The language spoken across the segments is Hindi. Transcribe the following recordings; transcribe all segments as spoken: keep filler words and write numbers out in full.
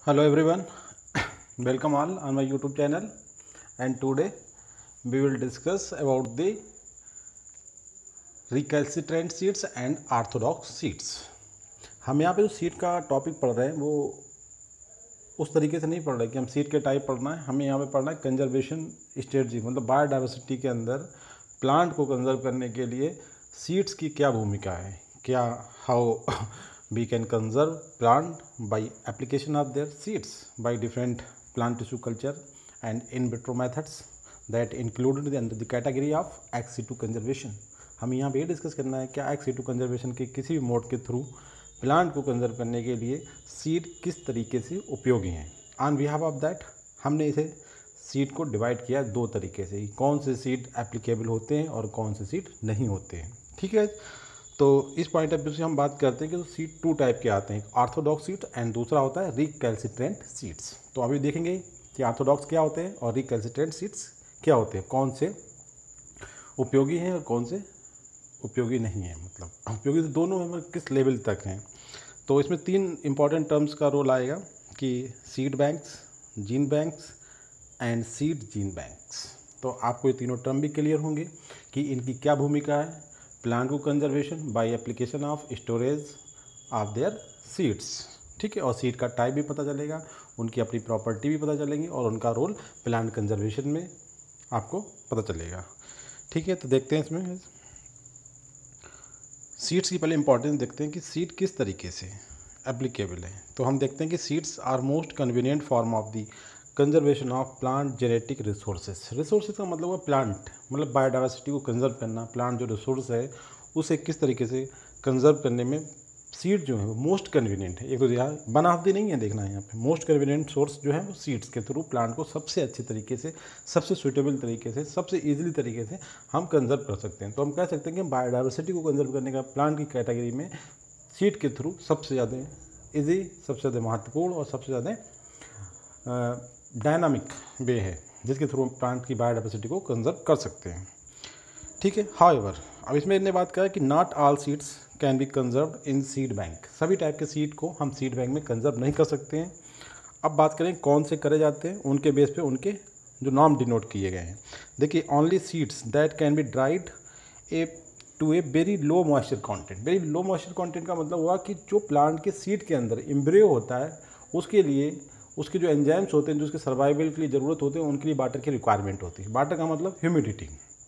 Hello everyone, welcome all on my YouTube channel, and today we will discuss about the recalcitrant seeds and orthodox seeds. हम यहाँ पे जो सीड का टॉपिक पढ़ रहे हैं वो उस तरीके से नहीं पढ़ रहे कि हम सीड के टाइप पढ़ना है, हमें यहाँ पे पढ़ना है कंजर्वेशन स्ट्रेटजी, मतलब बायोडाइवर्सिटी के अंदर प्लांट को कंजर्व करने के लिए सीड्स की क्या भूमिका है, क्या how we can conserve plant by application of their seeds by different plant tissue culture and in vitro methods that included under the category of ex situ conservation. हमें यहाँ पे ये डिस्कस करना है क्या ex situ conservation के किसी भी मोड के थ्रू प्लांट को कंजर्व करने के लिए सीड किस तरीके से उपयोगी हैं. ऑन बिहाफ ऑफ दैट हमने इसे सीड को डिवाइड किया दो तरीके से, कौन से सीड एप्लीकेबल होते हैं और कौन से सीड नहीं होते हैं. ठीक है, तो इस पॉइंट ऑफ व्यू से हम बात करते हैं कि तो सीड टू टाइप के आते हैं, ऑर्थोडॉक्स सीड एंड दूसरा होता है रिकैल्सिट्रेंट सीड्स. तो अभी देखेंगे कि ऑर्थोडॉक्स क्या होते हैं और रिकैल्सिट्रेंट सीड्स क्या होते हैं, कौन से उपयोगी हैं और कौन से उपयोगी नहीं हैं, मतलब उपयोगी तो दोनों में किस लेवल तक हैं. तो इसमें तीन इंपॉर्टेंट टर्म्स का रोल आएगा कि seed banks, gene banks and seed gene banks. तो आपको ये तीनों टर्म भी क्लियर होंगे कि इनकी क्या भूमिका है प्लांट को conservation by application of storage of their seeds. ठीक है, और सीड का टाइप भी पता चलेगा, उनकी अपनी प्रॉपर्टी भी पता चलेंगी और उनका रोल प्लांट कंजर्वेशन में आपको पता चलेगा. ठीक है, तो देखते हैं इसमें सीड्स की पहले इंपॉर्टेंस देखते हैं कि सीड किस तरीके से एप्लीकेबल है. तो हम देखते हैं कि seeds are most convenient form of the conservation of plant genetic resources. Resources का मतलब है प्लांट, मतलब बायोडाइवर्सिटी को कंजर्व करना, प्लांट जो रिसोर्स है उसे किस तरीके से कंजर्व करने में सीड जो है वो मोस्ट कन्वीनियंट है. एक तो यहाँ बनावटी नहीं है, देखना है यहाँ पे मोस्ट कन्वीनियंट सोर्स जो है वो सीड्स के थ्रू प्लांट को सबसे अच्छे तरीके से, सबसे सूटेबल तरीके से, सबसे ईजिली तरीके से हम कंजर्व कर सकते हैं. तो हम कह सकते हैं कि बायोडाइवर्सिटी को कंजर्व करने का प्लांट की कैटेगरी में सीड के थ्रू सबसे ज़्यादा ईजी, सबसे ज़्यादा महत्वपूर्ण और सबसे ज़्यादा डायनामिक वे है जिसके थ्रू प्लांट की बायोडाइवर्सिटी को कंजर्व कर सकते हैं. ठीक है, हाउएवर अब इसमें इन्हें बात कहा है कि not all seeds can be conserved in seed bank. सभी टाइप के सीड को हम सीड बैंक में कंजर्व नहीं कर सकते हैं. अब बात करें कौन से करे जाते हैं, उनके बेस पे उनके जो नाम डिनोट किए गए हैं. देखिए, only seeds that can be dried a to a very low moisture content. Very low moisture content का मतलब हुआ कि जो प्लांट के सीड के अंदर एम्ब्रियो होता है उसके लिए उसके जो एंजाइम्स होते हैं जो उसके सर्वाइवल के लिए ज़रूरत होते हैं उनके लिए वाटर की रिक्वायरमेंट होती है. वाटर का मतलब ह्यूमिडिटी.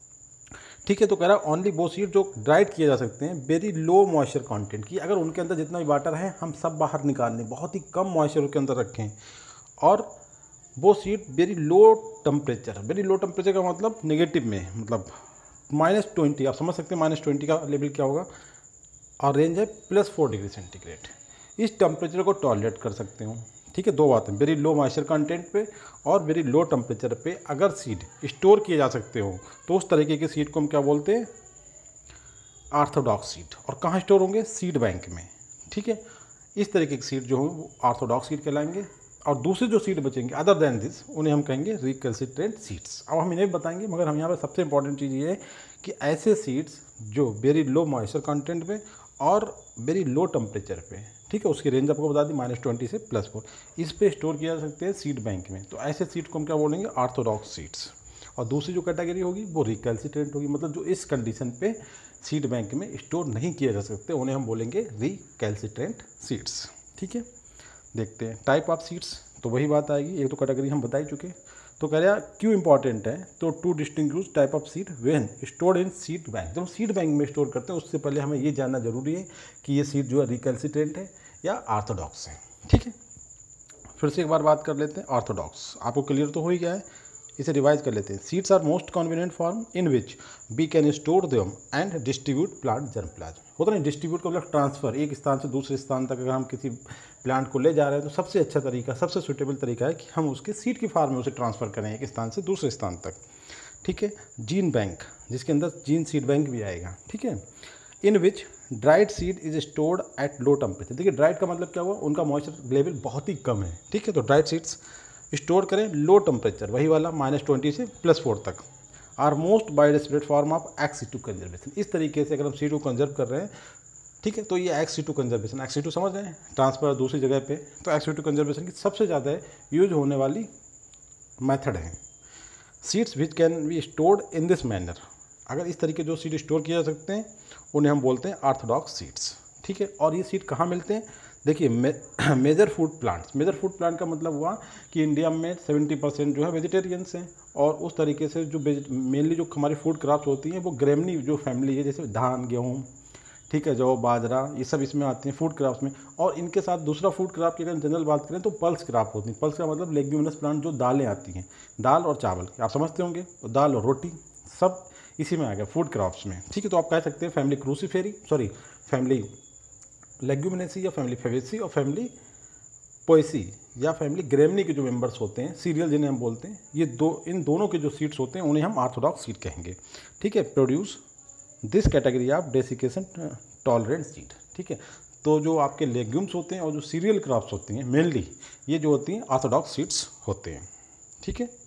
ठीक है, तो कह रहा है ओनली वो सीड जो ड्राइड किए जा सकते हैं वेरी लो मॉइस्चर कंटेंट की, अगर उनके अंदर जितना भी वाटर है हम सब बाहर निकाल दें, बहुत ही कम मॉइस्चर के अंदर रखें. और वो seed very low temperature, very low temperature का मतलब नेगेटिव में, मतलब माइनस ट्वेंटी, आप समझ सकते हैं माइनस ट्वेंटी का लेवल क्या होगा, और रेंज है प्लस फोर डिग्री सेंटीग्रेड. इस टेम्परेचर को टॉलरेट कर सकते हो. ठीक है, दो बातें, वेरी लो मॉइस्चर कंटेंट पे और वेरी लो टेम्परेचर पे अगर सीड स्टोर किए जा सकते हो तो उस तरीके के सीड को हम क्या बोलते हैं, ऑर्थोडॉक्स सीड. और कहाँ स्टोर होंगे, सीड बैंक में. ठीक है, इस तरीके के सीड जो हों वो ऑर्थोडॉक्स सीड कहलाएंगे. और दूसरे जो सीड बचेंगे अदर देन दिस उन्हें हम कहेंगे रिकैल्सिट्रेंट सीड्स. अब हम इन्हें बताएंगे, मगर हम यहाँ पर सबसे इंपॉर्टेंट चीज़ ये है कि ऐसे सीड्स जो वेरी लो मॉइस्चर कंटेंट पे और वेरी लो टेम्परेचर पे, ठीक है, उसकी रेंज आपको बता दी माइनस ट्वेंटी से प्लस फोर, इस पे स्टोर किया जा सकते हैं सीड बैंक में. तो ऐसे सीड को हम क्या बोलेंगे, ऑर्थोडॉक्स सीड्स. और दूसरी जो कैटेगरी होगी वो रिकैल्सिट्रेंट होगी, मतलब जो इस कंडीशन पे सीड बैंक में स्टोर नहीं किए जा सकते उन्हें हम बोलेंगे रिकैल्सिट्रेंट सीड्स. ठीक है, देखते हैं टाइप ऑफ सीड्स. तो वही बात आएगी, एक तो कैटेगरी हम बता ही चुके. तो कह रहा क्यों इंपॉर्टेंट है, तो to distinguish type of seed when stored in seed bank. जब सीड बैंक में स्टोर करते हैं उससे पहले हमें ये जानना जरूरी है कि ये सीड जो है रिकैल्सिट्रेंट है या ऑर्थोडॉक्स है. ठीक है, फिर से एक बार बात कर लेते हैं ऑर्थोडॉक्स. आपको क्लियर तो हो ही गया है, इसे रिवाइज कर लेते हैं. Seeds are most convenient form in which we can store them and distribute plant germplasm. होता नहीं, डिस्ट्रीब्यूट का मतलब ट्रांसफ़र, एक स्थान से दूसरे स्थान तक अगर हम किसी प्लांट को ले जा रहे हैं तो सबसे अच्छा तरीका, सबसे सूटेबल तरीका है कि हम उसके सीड की फॉर्म में उसे ट्रांसफ़र करें एक स्थान से दूसरे स्थान तक. ठीक है, जीन बैंक जिसके अंदर जीन सीड बैंक भी आएगा. ठीक है, in which dried seed is stored at low temperature. देखिए, ड्राइड का मतलब क्या हुआ, उनका मॉइस्चर लेवल बहुत ही कम है. ठीक है, तो ड्राइड सीड्स स्टोर करें लो टेम्परेचर, वही वाला माइनस ट्वेंटी से प्लस फोर तक. Are most biodistributed form of ex situ conservation. इस तरीके से अगर हम सीड को कंजर्व कर रहे हैं ठीक है। तो ये ex situ conservation, ex situ समझ रहे हैं, ट्रांसफर दूसरी जगह पे, तो एक्स सी टू कंजर्वेशन की सबसे ज़्यादा यूज होने वाली मेथड है। Seeds which can be stored in this manner, अगर इस तरीके जो सीड स्टोर किए जा सकते हैं उन्हें हम बोलते हैं ऑर्थोडॉक्स सीड्स। ठीक है। और ये सीड कहाँ मिलते हैं? देखिए, may, major food plants, major food plant का मतलब हुआ कि इंडिया में सेवेंटी परसेंट जो है वेजिटेरियंस हैं, और उस तरीके से जो मेनली जो हमारी फूड क्रॉप्स होती हैं वो ग्रेमनी जो फैमिली है, जैसे धान, गेहूँ, ठीक है, जौ, बाजरा, ये सब इसमें आते हैं फूड क्रॉप्स में। और इनके साथ दूसरा फूड क्रॉप की अगर जनरल बात करें तो पल्स क्रॉप होती है। पल्स का मतलब लेग्यूमिनस प्लांट, जो दालें आती हैं, दाल और चावल आप समझते होंगे, तो दाल और रोटी सब इसी में आ गया फूड क्रॉप्स में। ठीक है। तो आप कह सकते हैं family cruciferae, sorry family leguminosae या फैमिली फेवेसी और फैमिली पोएसी या फैमिली ग्रेमनी के जो मेंबर्स होते हैं, सीरियल जिन्हें हम बोलते हैं, ये दो, इन दोनों के जो सीड्स होते हैं उन्हें हम ऑर्थोडॉक्स सीड कहेंगे। ठीक है। Produce this category of desiccation tolerant seed. ठीक है। तो जो आपके लेग्यूम्स होते हैं और जो सीरियल क्रॉप्स होती हैं मेनली, ये जो होती हैं ऑर्थोडॉक्स सीड्स होते हैं। ठीक है।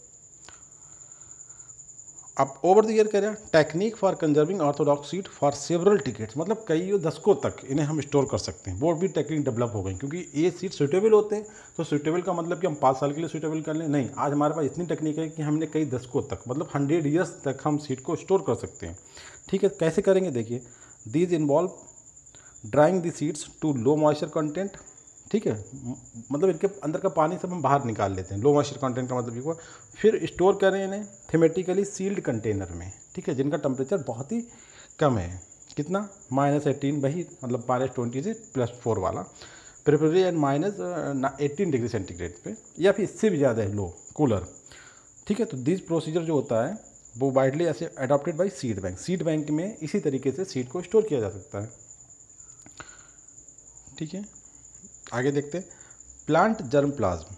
अब ओवर द ईयर कह रहे हैं technique for conserving orthodox seed for several decades, मतलब कई दशकों तक इन्हें हम स्टोर कर सकते हैं। वो भी टेक्निक डेवलप हो गई, क्योंकि ये सीड सूटेबल होते हैं। तो सूटेबल का मतलब कि हम पाँच साल के लिए सूटेबल कर लें, नहीं, आज हमारे पास इतनी टेक्निक है कि हमने कई दशकों तक, मतलब हंड्रेड ईयर्स तक हम सीड को स्टोर कर सकते हैं। ठीक है। कैसे करेंगे? देखिए, these involve drying the seeds to low moisture content. ठीक है। मतलब इनके अंदर का पानी सब हम बाहर निकाल लेते हैं, लो मॉइस्चर कंटेंट का मतलब ये हुआ। फिर स्टोर करें इन्हें थीमेटिकली सील्ड कंटेनर में। ठीक है। जिनका टेम्परेचर बहुत ही कम है, कितना, माइनस एटीन, वही मतलब माइनस ट्वेंटी से प्लस फोर वाला, preferably and minus eighteen degree centigrade पे, या फिर इससे भी ज़्यादा है लो, कूलर। ठीक है। तो दिस प्रोसीजर जो होता है वो वाइडली ऐसे adopted by seed bank. Seed bank में इसी तरीके से सीड को स्टोर किया जा सकता है। ठीक है। आगे देखते हैं plant germplasm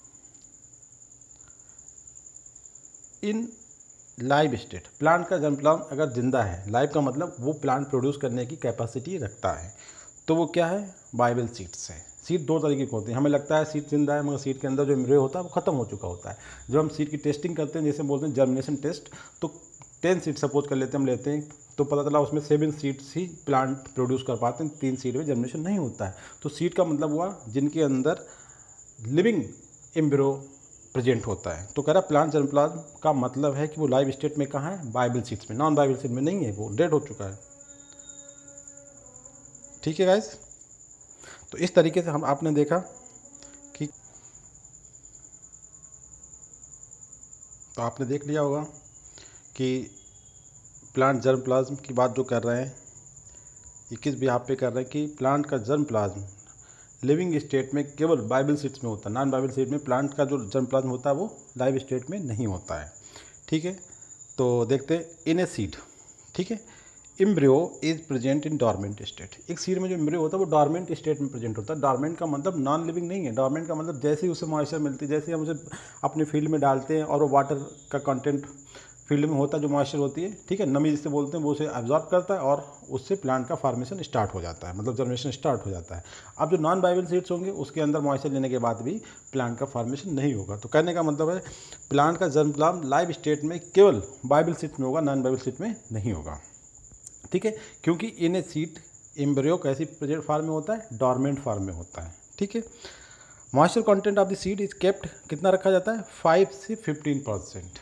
in live state. Plant का जर्म प्लाज्म अगर जिंदा है, लाइव का मतलब वो प्लांट प्रोड्यूस करने की कैपेसिटी रखता है, तो वो क्या है? वायबल सीड्स है। सीड दो तरीके की होती है। हमें लगता है सीड जिंदा है, मगर सीड के अंदर जो एम्ब्रियो होता है वो खत्म हो चुका होता है। जब हम सीड की टेस्टिंग करते हैं, जैसे बोलते हैं जर्मिनेशन टेस्ट, तो टेन सीड सपोज कर लेते हैं, हम लेते हैं, तो पता चला उसमें सेवन सीड्स ही प्लांट प्रोड्यूस कर पाते हैं, तीन सीड में जर्मिनेशन नहीं होता है। तो सीड का मतलब हुआ जिनके अंदर लिविंग एम्ब्रियो प्रेजेंट होता है। तो कह रहा प्लांट जर्म प्लाज्म का मतलब है कि वो लाइव स्टेट में कहाँ है? वायबल सीड्स में। नॉन वायबल सीड में नहीं है, वो डेड हो चुका है। ठीक है गाइस। तो इस तरीके से हम आपने देखा कि, तो आपने देख लिया होगा कि प्लांट जर्म प्लाज्म की बात जो कर रहे हैं, ये किस बिहाफ पे कर रहे हैं कि प्लांट का जर्म प्लाज्म लिविंग स्टेट में केवल वायबल सीड्स में होता है। नॉन वायबल सीड में प्लांट का जो जर्म प्लाज्म होता है वो लाइव स्टेट में नहीं होता है। ठीक है। तो देखते हैं इन ए सीड। ठीक है। Embryo is present in dormant state. एक सीड में जो एम्ब्रियो होता है वो डॉर्मेंट स्टेट में प्रेजेंट होता है। डॉर्मेंट का मतलब नॉन लिविंग नहीं है। डॉर्मेंट का मतलब जैसे ही उसे मॉइस्चर मिलती है, जैसे हम उसे अपने फील्ड में डालते हैं और वो वाटर का कंटेंट फील्ड में होता है, जो मॉइस्चर होती है, ठीक है, नमी जिसे बोलते हैं, वो उसे एब्जॉर्ब करता है और उससे प्लांट का फार्मेशन स्टार्ट हो जाता है, मतलब जर्मिनेशन स्टार्ट हो जाता है। अब जो नॉन वायबल सीड्स होंगे उसके अंदर मॉइस्चर लेने के बाद भी प्लांट का फार्मेशन नहीं होगा। तो कहने का मतलब है प्लांट का जर्म प्लाज्म लाइव स्टेट में केवल वायबल सीड में होगा, नॉन वायबल सीड में नहीं होगा। ठीक है। क्योंकि इन ए सीड एम्ब्रियो कैसी प्रेजेंट फॉर्म में होता है? डॉर्मेंट फॉर्म में होता है। ठीक है। Moisture content of the seed is kept, कितना रखा जाता है? फाइव से फिफ्टीन परसेंट।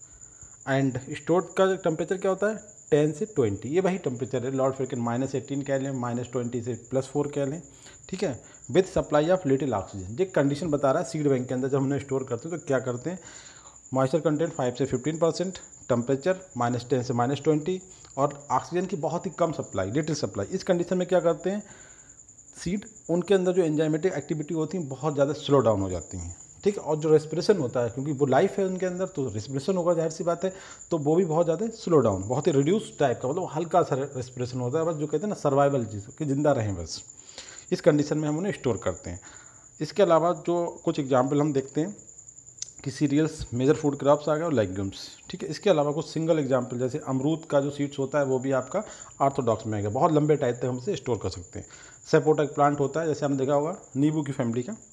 एंड स्टोर्ड का टेम्परेचर क्या होता है? टेन से ट्वेंटी। ये वही टेम्परेचर है। लॉर्ड फ्रिकन माइनस एटीन कह लें, माइनस ट्वेंटी से प्लस फोर कह लें। ठीक है। With supply of little oxygen. ये कंडीशन बता रहा है सीड बैंक के अंदर जब हमने स्टोर करते हैं तो क्या करते हैं? मॉइस्चर कंटेंट फाइव से fifteen percent, temperature minus ten से माइनस ट्वेंटी, और ऑक्सीजन की बहुत ही कम सप्लाई, लिटिल सप्लाई। इस कंडीशन में क्या करते हैं सीड, उनके अंदर जो एंजाइमेटिक एक्टिविटी होती है बहुत ज़्यादा स्लो डाउन हो जाती हैं। ठीक है। और जो रेस्पिरेशन होता है, क्योंकि वो लाइफ है उनके अंदर, तो रेस्पिरेशन होगा, जाहिर सी बात है, तो वो भी बहुत ज़्यादा स्लो डाउन, बहुत ही रिड्यूस टाइप का, मतलब हल्का सा रेस्पिरेशन होता है, बस जो कहते हैं ना सर्वाइवल चीज़ कि जिंदा रहें बस। इस कंडीशन में हम उन्हें स्टोर करते हैं। इसके अलावा जो कुछ एग्जाम्पल हम देखते हैं कि सीरियल्स, मेजर फूड क्रॉप्स आ गए और लेग्यूम्स। ठीक है। इसके अलावा कुछ सिंगल एग्जाम्पल, जैसे अमरूद का जो सीड्स होता है वो भी आपका ऑर्थोडॉक्स में आ गया, बहुत लंबे टाइम तक हम इसे स्टोर कर सकते हैं। सपोटा एक प्लांट होता है, जैसे हमने देखा होगा नींबू की फैमिली का।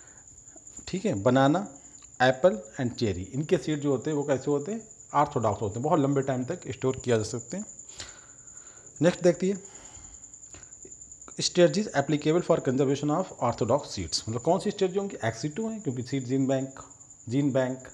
ठीक है। बनाना, एप्पल एंड चेरी, इनके सीड जो होते हैं वो कैसे होते हैं? ऑर्थोडॉक्स होते हैं, बहुत लंबे टाइम तक स्टोर किया जा सकते हैं। नेक्स्ट देखती है strategies applicable for conservation of orthodox seeds, मतलब कौन सी स्ट्रेटजी होंगी, एक्स सी टू है क्योंकि seed gene bank, gene bank,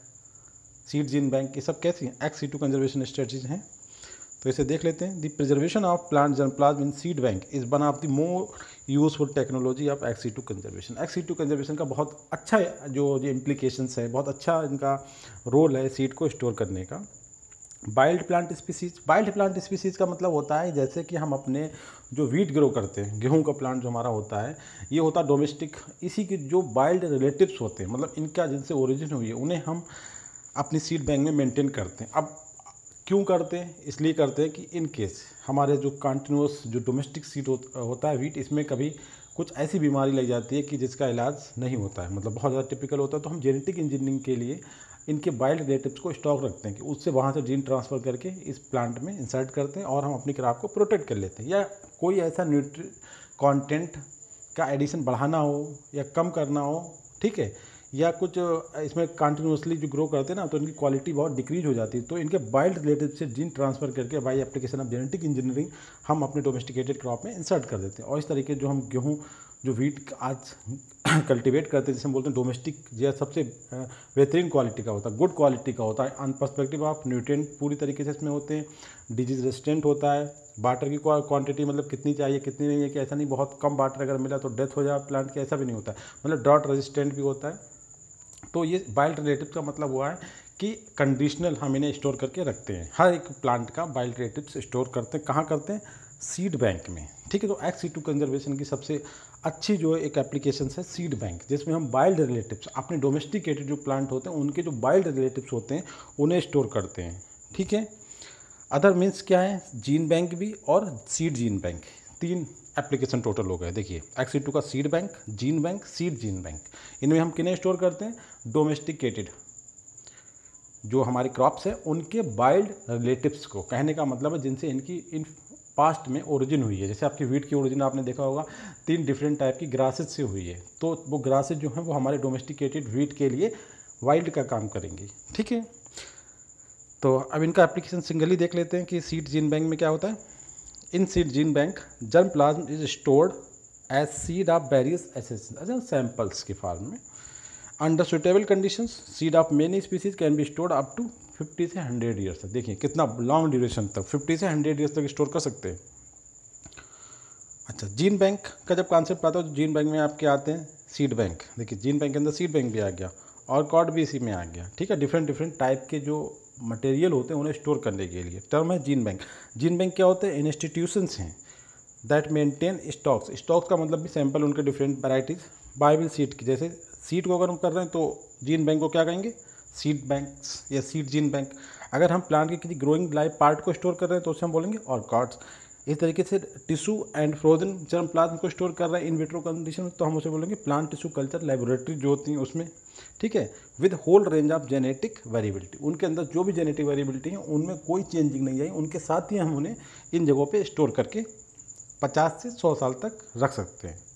seed gene bank, ये सब कैसी हैं, ex situ conservation strategies हैं। तो इसे देख लेते हैं। The preservation of plant germplasm in seed bank is one of the more useful technology of ex situ conservation. Ex situ conservation का बहुत अच्छा जो ये इम्प्लीकेशंस है, बहुत अच्छा इनका रोल है सीड को स्टोर करने का। Wild plant species, wild plant species का मतलब होता है जैसे कि हम अपने जो वीट ग्रो करते हैं, गेहूं का प्लांट जो हमारा होता है, ये होता है डोमेस्टिक। इसी के जो वाइल्ड रिलेटिव्स होते हैं, मतलब इनका जिनसे ओरिजिन हुई है, उन्हें हम अपनी सीड बैंक में मेंटेन करते हैं। अब क्यों करते हैं, इसलिए करते हैं कि इन केस हमारे जो कंटिन्यूस जो डोमेस्टिक सीड हो, होता है वीट, इसमें कभी कुछ ऐसी बीमारी लग जाती है कि जिसका इलाज नहीं होता है, मतलब बहुत ज़्यादा टिपिकल होता है, तो हम जेनेटिक इंजीनियरिंग के लिए इनके वाइल्ड रिलेटिव्स को स्टॉक रखते हैं कि उससे वहाँ से जीन ट्रांसफ़र करके इस प्लांट में इंसर्ट करते हैं और हम अपनी क्रॉप को प्रोटेक्ट कर लेते हैं। या कोई ऐसा न्यूट्री कॉन्टेंट का एडिशन बढ़ाना हो या कम करना हो, ठीक है, या कुछ इसमें कंटिन्यूसली जो ग्रो करते हैं ना, तो इनकी क्वालिटी बहुत डिक्रीज हो जाती है, तो इनके वाइल्ड रिलेटिव से जीन ट्रांसफ़र करके by application of genetic engineering हम अपने डोमेस्टिकेटेड क्रॉप में इंसर्ट कर देते हैं। और इस तरीके जो हम गेहूँ जो वीट आज कल्टीवेट करते हैं, जिसे हम बोलते हैं डोमेस्टिक, यह सबसे बेहतरीन क्वालिटी का होता है, गुड क्वालिटी का होता है। ऑन पर्सपेक्टिव ऑफ न्यूट्रिएंट पूरी तरीके से इसमें होते हैं, डिजीज रेजिस्टेंट होता है, वाटर की क्वांटिटी मतलब कितनी चाहिए कितनी नहीं है, कि ऐसा नहीं बहुत कम वाटर अगर मिला तो डेथ हो जाए प्लांट की, ऐसा भी नहीं होता है, मतलब ड्रॉट रेजिस्टेंट भी होता है। तो ये वाइल्ड रिलेटिव का मतलब हुआ है कि कंडीशनल हम इन्हें स्टोर करके रखते हैं। हर एक प्लांट का वाइल्ड रिलेटिव्स स्टोर करते हैं, कहाँ करते हैं, सीड बैंक में, ठीक है। तो एक्स सी टू कंजर्वेशन की सबसे अच्छी जो एक एप्लीकेशन है सीड बैंक, जिसमें हम वाइल्ड रिलेटिव्स अपने डोमेस्टिकेटेड जो प्लांट होते हैं उनके जो वाइल्ड रिलेटिव्स होते हैं उन्हें स्टोर करते हैं, ठीक है। अदर मीन्स क्या है, जीन बैंक भी और सीड जीन बैंक, तीन एप्लीकेशन टोटल हो गए। देखिए एक्स सी टू का seed bank, gene bank, seed gene bank, इनमें हम किन्हें स्टोर करते हैं, डोमेस्टिकेटेड जो हमारी क्रॉप्स है उनके वाइल्ड रिलेटिव्स को, कहने का मतलब है जिनसे इनकी इन पास्ट में ओरिजिन हुई है। जैसे आपकी वीट की ओरिजिन आपने देखा होगा तीन डिफरेंट टाइप की ग्रासेज से हुई है, तो वो ग्रासेज जो हैं वो हमारे डोमेस्टिकेटेड वीट के लिए वाइल्ड का काम करेंगी, ठीक है। तो अब इनका एप्लीकेशन सिंगली देख लेते हैं कि सीड जीन बैंक में क्या होता है। In seed gene bank germplasm is stored as seed of various accessions, अच्छा सैंपल्स के फॉर्म में। Under suitable conditions seed of many species can be stored up to fifty से हंड्रेड ईयर्स तक। देखिए कितना लॉन्ग ड्यूरेशन तक, फिफ्टी से हंड्रेड ईयर्स तक स्टोर कर सकते हैं। अच्छा, जीन बैंक का जब कॉन्सेप्ट आता है तो जीन बैंक में आपके आते हैं सीड बैंक। देखिए जीन बैंक के अंदर सीड बैंक भी आ गया और कॉर्ड भी इसी में आ गया, ठीक है। डिफरेंट डिफरेंट टाइप के जो मटेरियल होते हैं उन्हें स्टोर करने के लिए टर्म है जीन बैंक। जीन बैंक क्या होते हैं, इंस्टीट्यूशंस हैं दैट मेंटेन स्टॉक्स। स्टॉक्स का मतलब भी सैंपल उनके डिफरेंट वैराइटीज बाइबल सीड की, जैसे सीड को अगर हम कर रहे हैं तो जीन बैंक को क्या कहेंगे, सीड बैंक्स या सीड जीन बैंक। अगर हम प्लांट के किसी ग्रोइंग लाइफ पार्ट को स्टोर कर रहे हैं तो उसे हम बोलेंगे ऑर्कार्ड्स। इस तरीके से tissue and frozen germplasm को स्टोर कर रहे हैं इन विट्रो कंडीशन में, तो हम उसे बोलेंगे प्लांट टिश्यू कल्चर लेबोरेटरी जो होती हैं उसमें, ठीक है। With whole range of genetic variability, उनके अंदर जो भी जेनेटिक वेरिएबिलिटी है उनमें कोई चेंजिंग नहीं आई, उनके साथ ही हम उन्हें इन जगहों पे स्टोर करके पचास से सौ साल तक रख सकते हैं,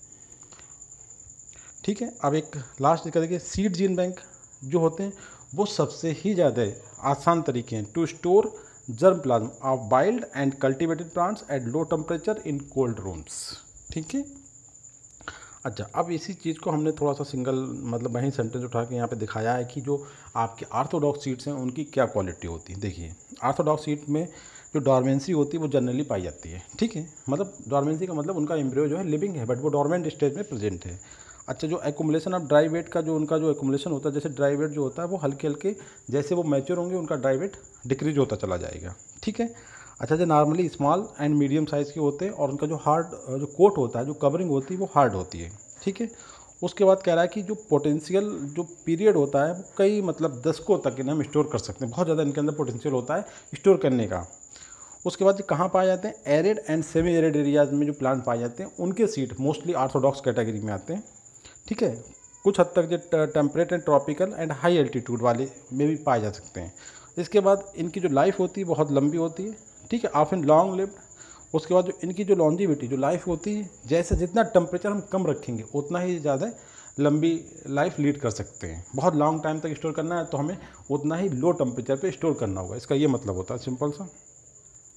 ठीक है। अब एक लास्ट दिखा देखिए, सीड जीन बैंक जो होते हैं वो सबसे ही ज़्यादा आसान तरीके हैं to store germplasm of wild and cultivated plants at low temperature in cold rooms, ठीक है। अच्छा, अब इसी चीज़ को हमने थोड़ा सा सिंगल मतलब वहीं सेंटेंस उठा के यहाँ पे दिखाया है कि जो आपके ऑर्थोडॉक्स सीड्स हैं उनकी क्या क्वालिटी होती है। देखिए ऑर्थोडॉक्स सीड में जो डॉर्मेंसी होती है वो जनरली पाई जाती है, ठीक है। मतलब डॉर्मेंसी का मतलब उनका एम्ब्रियो जो है लिविंग है बट वो डॉर्मेंट स्टेज में प्रेजेंट है। अच्छा, जो एक्मुलेशन ऑफ ड्राई वेट का जो उनका जो एक्मुलेशन होता है, जैसे ड्राई वेट जो होता है वो हल्के हल्के जैसे वो मैच्योर होंगे उनका ड्राई वेट डिक्रीज होता चला जाएगा, ठीक है। अच्छा, जो normally small and medium size के होते हैं और उनका जो हार्ड जो कोट होता है, जो कवरिंग होती है वो हार्ड होती है, ठीक है। उसके बाद कह रहा है कि जो पोटेंशियल जो पीरियड होता है वो कई मतलब दशकों तक इन्हें हम स्टोर कर सकते हैं, बहुत ज़्यादा इनके अंदर पोटेंशियल होता है स्टोर करने का। उसके बाद ये कहाँ पाए जाते हैं, arid and semi arid areas में जो प्लांट पाए जाते हैं उनके सीड मोस्टली ऑर्थोडॉक्स कैटेगरी में आते हैं, ठीक है। कुछ हद तक जो temperate and tropical and high altitude वाले में भी पाए जा सकते हैं। इसके बाद इनकी जो लाइफ होती है बहुत लंबी होती है, ठीक है, ऑफन लॉन्ग लिव्ड। उसके बाद जो इनकी जो लॉन्जिविटी जो लाइफ होती है, जैसे जितना टेम्परेचर हम कम रखेंगे उतना ही ज़्यादा लंबी लाइफ लीड कर सकते हैं। बहुत लॉन्ग टाइम तक स्टोर करना है तो हमें उतना ही लो टेम्परेचर पे स्टोर करना होगा, इसका ये मतलब होता है सिंपल सा।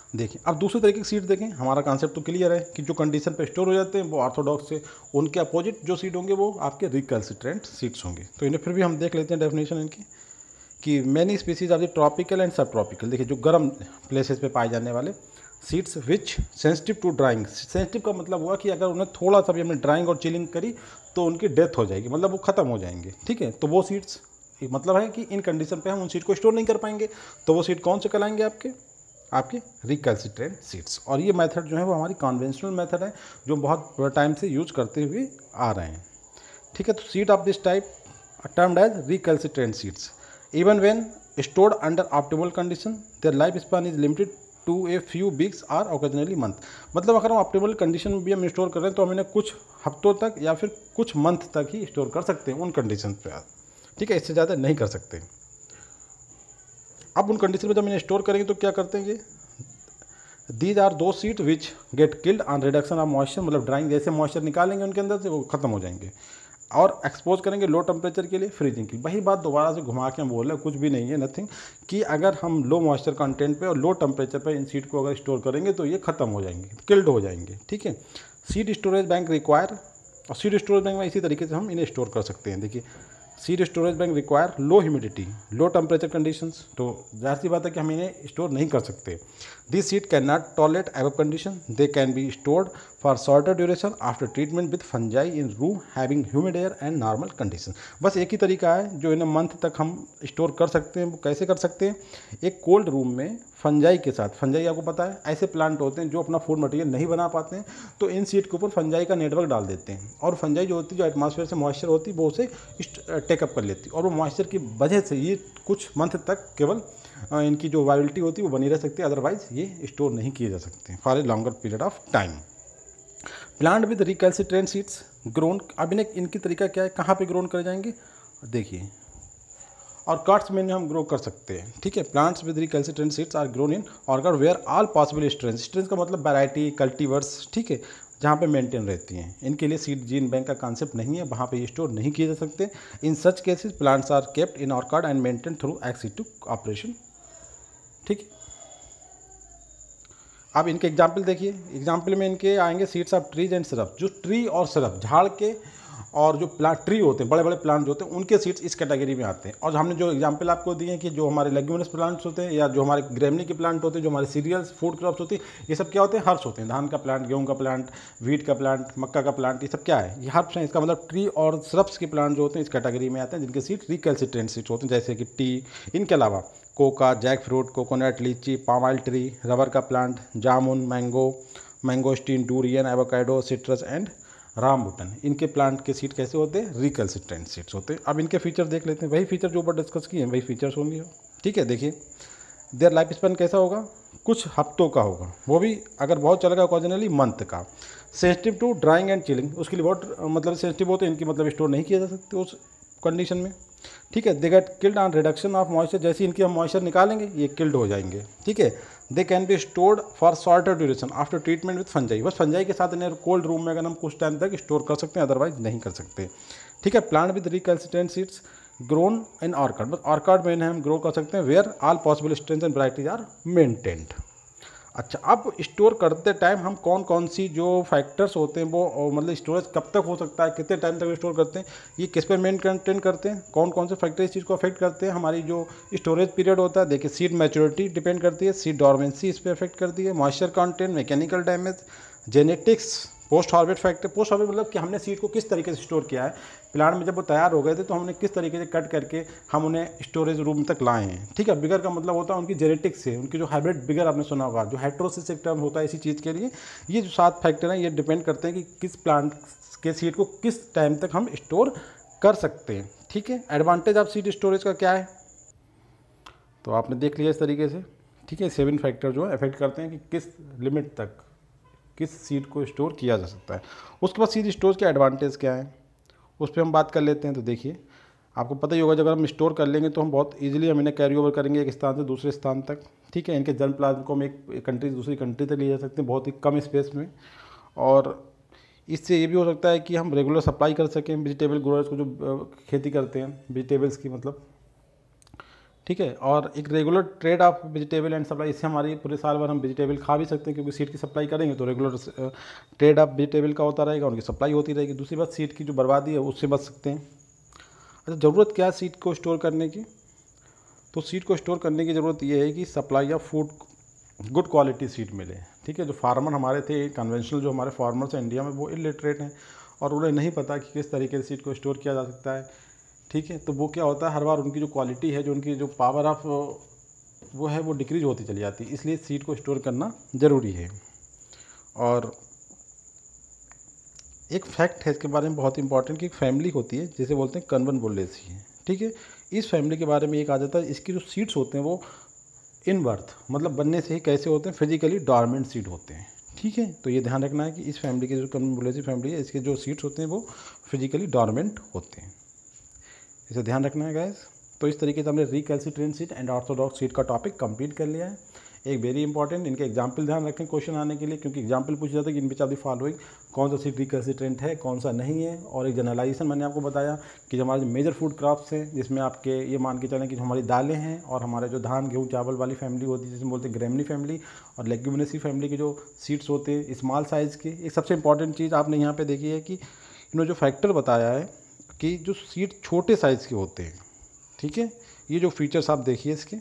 देखिए अब दूसरे तरीके की सीट देखें, हमारा कॉन्सेप्ट तो क्लियर है कि जो कंडीशन पे स्टोर हो जाते हैं वो ऑर्थोडॉक्स से, उनके अपोजिट जो सीट होंगे वो आपके रिकैल्सिट्रेंट सीट्स होंगे। तो इन्हें फिर भी हम देख लेते हैं डेफिनेशन इनकी कि many species of the tropical and subtropical. देखिए जो गर्म प्लेसेस पे पाए जाने वाले seeds which sensitive to drying, sensitive का मतलब हुआ कि अगर उन्हें थोड़ा सा भी हमने ड्राइंग और चिलिंग करी तो उनकी डेथ हो जाएगी, मतलब वो ख़त्म हो जाएंगे। ठीक है, तो वो सीड्स मतलब है कि इन कंडीशन पे हम उन सीट को स्टोर नहीं कर पाएंगे, तो वो सीट कौन से कहलाएंगे आपके आपके रिकैल्सिट्रेंट सीड्स। और ये मेथड जो है वो हमारी कन्वेंशनल मेथड है जो बहुत टाइम से यूज करते हुए आ रहे हैं। ठीक है, तो seed of this type termed as recalcitrant seeds even when stored under optimal condition their life span is limited to a few weeks or occasionally month। मतलब अगर हम ऑप्टिमल कंडीशन में भी हम स्टोर कर रहे हैं तो हम इन्हें कुछ हफ्तों तक या फिर कुछ मंथ तक ही स्टोर कर सकते हैं उन कंडीशन पे। ठीक है, इससे ज़्यादा नहीं कर सकते। अब उन कंडीशन में जब इन्हें स्टोर करेंगे तो क्या करते हैं, ये these are those seed which get killed on reduction of moisture, मतलब ड्राइंग जैसे मॉइस्चर निकालेंगे उनके अंदर से वो खत्म हो जाएंगे, और एक्सपोज करेंगे लो टेम्परेचर के लिए, फ्रीजिंग की। वही बात दोबारा से घुमा के हम बोल रहे हैं, कुछ भी नहीं है, नथिंग, कि अगर हम लो मॉइस्चर कंटेंट पे और लो टेम्परेचर पे इन सीड को अगर स्टोर करेंगे तो ये खत्म हो जाएंगे, किल्ड हो जाएंगे। ठीक है, सीड स्टोरेज बैंक रिक्वायर, और सीड स्टोरेज बैंक में इसी तरीके से हम इन्हें स्टोर कर सकते हैं। देखिए seed storage bank require low humidity low temperature conditions, तो जाहिर सी बात है कि हम इन्हें स्टोर नहीं कर सकते। This seed can not tolerate above condition, they can be stored for shorter duration after treatment with fungi in room having humid air and normal condition. बस एक ही तरीका है जो इन्हें मंथ तक हम स्टोर कर सकते हैं। वो कैसे कर सकते हैं, एक कोल्ड रूम में फंजाई के साथ, फंजाई आपको पता है ऐसे प्लांट होते हैं जो अपना फूड मटेरियल नहीं बना पाते हैं, तो इन सीड के ऊपर फंजाई का नेटवर्क डाल देते हैं, और फंजाई जो होती है जो एटमॉस्फेयर से मॉइस्चर होती है वो उसे टेकअप कर लेती है, और वो मॉइस्चर की वजह से ये कुछ मंथ तक केवल इनकी जो वायबिलिटी होती है वो बनी रह सकती है, अदरवाइज ये स्टोर नहीं किए जा सकते for a longer period of time. Plant with recalcitrant seeds grown, अब इन्हें इनकी तरीका क्या है, कहाँ पे ग्रोन करे जाएंगे, देखिए और कार्ड्स में हम ग्रो कर सकते हैं। ठीक है, plants with recalcitrant seeds are grown in organ where all possible strength, strength का मतलब वैरायटी कल्टीवर्स, ठीक है, जहाँ पे मेंटेन रहती हैं। इनके लिए सीड जीन बैंक का कॉन्सेप्ट नहीं है, वहाँ पे ये स्टोर नहीं किए जा सकते। In such cases plants are kept in orchard and maintain through extensive operation. ठीक है, अब इनके एग्जाम्पल देखिए, एग्जाम्पल में इनके आएंगे seeds of trees and syrup, जो ट्री और सिरप झाड़ के और जो प्लांट ट्री होते हैं बड़े बड़े प्लांट जो होते हैं उनके सीड्स इस कैटेगरी में आते हैं। और हमने जो एग्जांपल आपको दिए हैं कि जो हमारे लेग्यूमिनस प्लांट्स होते हैं या जो हमारे ग्रेमनी के प्लांट होते हैं, जो हमारे सीरियल्स फूड क्रॉप्स होती है, ये सब क्या होते हैं, हर्ब्स होते हैं। धान का प्लांट, गेहूं का प्लांट, वीट का प्लांट, मक्का का प्लांट, ये सब क्या है, ये हर्ब्स हैं। इसका मतलब ट्री और श्रब्स के प्लांट जो होते हैं इस कैटेगरी में आते हैं जिनके सीड रिकैल्सिट्रेंट सीड्स होते हैं, जैसे कि टी। इनके अलावा cocoa, jackfruit, coconut, lychee, palm oil tree, rubber का प्लांट, जामुन, mango, mangosteen, durian, avocado, citrus and rambutan, इनके प्लांट के सीड कैसे होते हैं, रिकैल्सिट्रेंट सीड्स होते हैं। अब इनके फीचर देख लेते हैं, वही फीचर जो ऊपर डिस्कस किए हैं वही फीचर्स होंगे। ठीक है, देखिए देयर लाइफ स्पैन कैसा होगा, कुछ हफ्तों का होगा, वो भी अगर बहुत चलेगा ओकेजनली मंथ का। Sensitive to drying and chilling, उसके लिए बहुत मतलब सेंसिटिव होते हैं, इनकी मतलब स्टोर नहीं किया जा सकते उस कंडीशन में। ठीक है, they get killed on reduction of moisture, जैसे इनकी हम मॉइस्चर निकालेंगे ये किल्ड हो जाएंगे। ठीक है, they can be stored for shorter duration after treatment with fungi, बस फंजाई के साथ इन्हें कोल्ड रूम में अगर हम कुछ टाइम तक स्टोर कर सकते हैं, अदरवाइज नहीं कर सकते। ठीक है, plant with recalcitrant seeds grown in orchard, बस ऑर्कार्ड में इन्हें हम ग्रो कर सकते हैं where all possible strength and varieties are maintained. अच्छा, अब स्टोर करते टाइम हम कौन कौन सी जो फैक्टर्स होते हैं वो मतलब स्टोरेज कब तक हो सकता है, कितने टाइम तक स्टोर करते हैं, ये किस पर मेन कंटेंट करते हैं, कौन कौन से फैक्टर इस चीज़ को अफेक्ट करते हैं। हमारी जो स्टोरेज पीरियड होता है, देखिए सीड मैच्योरिटी डिपेंड करती है, सीड डॉर्मेंसी इस पर अफेक्ट करती है, moisture content, mechanical damage, genetics, post harvest factor. Post harvest मतलब कि हमने सीड को किस तरीके से स्टोर किया है, प्लांट में जब वो तैयार हो गए थे तो हमने किस तरीके से कट करके हम उन्हें स्टोरेज रूम तक लाए हैं। ठीक है, बिगर का मतलब होता है उनकी जेनेटिक्स से, उनकी जो हाइब्रिड बिगर आपने सुना होगा, जो हेटेरोसिस एक टर्म होता है इसी चीज़ के लिए। ये जो सात फैक्टर हैं ये डिपेंड करते हैं कि किस प्लांट के सीड को किस टाइम तक हम स्टोर कर सकते हैं। ठीक है, एडवांटेज ऑफ सीड स्टोरेज का क्या है, तो आपने देख लिया इस तरीके से। ठीक है, सेवन फैक्टर जो है अफेक्ट करते हैं कि किस लिमिट तक किस सीड को स्टोर किया जा सकता है। उसके बाद सीड स्टोरेज के एडवांटेज क्या है उस पर हम बात कर लेते हैं। तो देखिए, आपको पता ही होगा जब हम स्टोर कर लेंगे तो हम बहुत इजीली हम इन्हें कैरी ओवर करेंगे एक स्थान से दूसरे स्थान तक। ठीक है, इनके जर्म प्लाज्म को हम एक कंट्री से दूसरी कंट्री तक ले जा सकते हैं बहुत ही कम स्पेस में, और इससे ये भी हो सकता है कि हम रेगुलर सप्लाई कर सकें वेजिटेबल ग्रोअर्स को जो खेती करते हैं वेजिटेबल्स की मतलब। ठीक है। और एक regular trade of vegetable and supply, इससे हमारी पूरे साल भर हम वेजिटेबल खा भी सकते हैं, क्योंकि सीड की सप्लाई करेंगे तो रेगुलर ट्रेड ऑफ वेजिटेबल का होता रहेगा, उनकी सप्लाई होती रहेगी। दूसरी बात, सीड की जो बर्बादी है उससे बच सकते हैं। अच्छा, ज़रूरत क्या है सीड को स्टोर करने की? तो सीड को स्टोर करने की ज़रूरत ये है कि supply of food, good quality seed मिले। ठीक है। जो फार्मर हमारे थे कन्वेंशनल, जो हमारे फार्मर्स हैं इंडिया में, वो इलिटरेट हैं और उन्हें नहीं पता कि किस तरीके से सीड को स्टोर किया जा सकता है। ठीक है। तो वो क्या होता है, हर बार उनकी जो क्वालिटी है, जो उनकी जो पावर ऑफ वो है, वो डिक्रीज होती चली जाती है। इसलिए सीड को स्टोर करना ज़रूरी है। और एक फैक्ट है इसके बारे में बहुत इंपॉर्टेंट, कि एक फैमिली होती है जिसे बोलते हैं कन्वन बुल्लेसी है। ठीक है। इस फैमिली के बारे में एक आ जाता है, इसकी जो सीड्स होते हैं वो इन बर्थ, मतलब बनने से ही कैसे होते हैं, फिजिकली डॉर्मेंट सीड होते हैं। ठीक है। तो ये ध्यान रखना है कि इस फैमिली की जो कन्वन बुल्लेसी फैमिली है, इसके जो सीड्स होते हैं वो फिजिकली डॉर्मेंट होते हैं। इसे ध्यान रखना है गाइस। तो इस तरीके से हमने recalcitrant seed and orthodox seed का टॉपिक कंप्लीट कर लिया है। एक वेरी इंपॉर्टेंट, इनके एग्जाम्पल ध्यान रखें क्वेश्चन आने के लिए, क्योंकि एग्जाम्पल पूछ जाता है कि in which of the following कौन सा सीड रिकैल्सिट्रेंट है, कौन सा नहीं है। और एक जनरलाइजेशन मैंने आपको बताया कि जो हमारे मेजर फूड क्रॉप्स हैं, जिसमें आपके ये मान के चलें कि जो हमारी दालें हैं और हमारे जो धान गेहूँ चावल वाली फैमिली होती है, जिसमें बोलते हैं ग्रेमनी फैमिली, और लेग्यूमिनेसी फैमिली के जो सीड्स होते हैं स्मॉल साइज़ के। एक सबसे इंपॉर्टेंट चीज़ आपने यहाँ पर देखी है कि इन्होंने जो फैक्टर बताया है कि जो सीड छोटे साइज़ के होते हैं। ठीक है। ये जो फीचर्स आप देखिए इसके,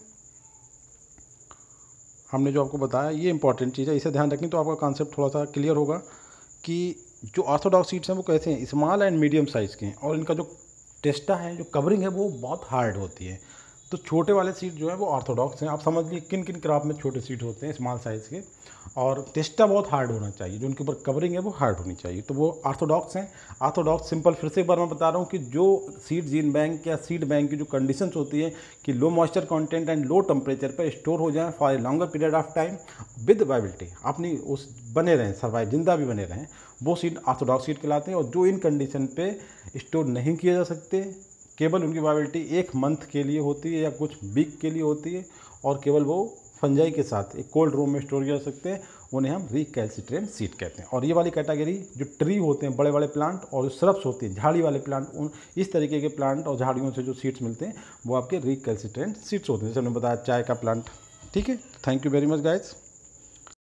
हमने जो आपको बताया, ये इंपॉर्टेंट चीज़ है, इसे ध्यान रखें तो आपका कॉन्सेप्ट थोड़ा सा क्लियर होगा कि जो ऑर्थोडॉक्स सीड्स हैं वो कैसे हैं, स्मॉल एंड मीडियम साइज़ के हैं, और इनका जो टेस्टा है, जो कवरिंग है, वो बहुत हार्ड होती है। तो छोटे वाले सीड जो है वो ऑर्थोडॉक्स हैं। आप समझ लीजिए किन किन क्रॉप में छोटे सीड होते हैं स्मॉल साइज़ के, और टेस्टा बहुत हार्ड होना चाहिए, जो उनके ऊपर कवरिंग है वो हार्ड होनी चाहिए, तो वो ऑर्थोडॉक्स हैं। ऑर्थोडॉक्स सिंपल, फिर से एक बार मैं बता रहा हूँ कि जो सीड जीन बैंक या सीड बैंक की जो कंडीशंस होती है कि low moisture content and low temperature पर स्टोर हो जाए for a longer period of time with viability, अपनी उस बने रहें, सर्वाइव, जिंदा भी बने रहें, वो सीड ऑर्थोडॉक्स सीड कहलाते हैं। और जो इन कंडीशन पे स्टोर नहीं किए जा सकते, केवल उनकी वाइबिलिटी एक मंथ के लिए होती है या कुछ वीक के लिए होती है, और केवल वो फंजाई के साथ एक कोल्ड रूम में स्टोर किया जा सकते हैं, उन्हें हम रिकैल्सिट्रेंट सीड कहते हैं। और ये वाली कैटेगरी जो ट्री होते हैं, बड़े बड़े प्लांट, और जो श्रब्स होती हैं, झाड़ी वाले प्लांट, उन इस तरीके के प्लांट और झाड़ियों से जो सीड्स मिलते हैं वो आपके रिकैल्सिट्रेंट सीड्स होते हैं, जैसे हमने बताया चाय का प्लांट। ठीक है। Thank you very much guys.